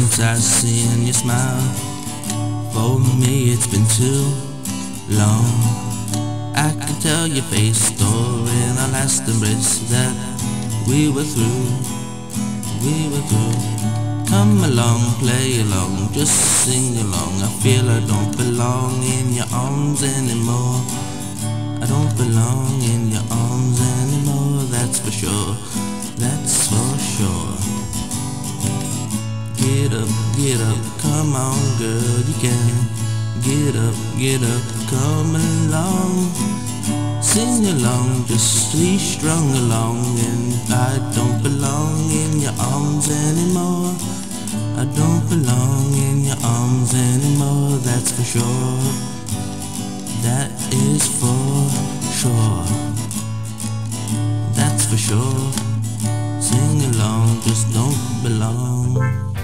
since I seen your smile. For me it's been too long. I can tell your face story in our last embrace that we were through. Come along, play along, just sing along. I feel I don't belong in your arms anymore. I don't belong in your arms anymore, that's for sure, that's for sure. Get up, come on girl, you can. Get up, come along. Sing along, just stay strung along. And I don't belong in your arms anymore. I don't belong in your arms anymore, that's for sure. That is for sure. That's for sure. Sing along, just don't belong.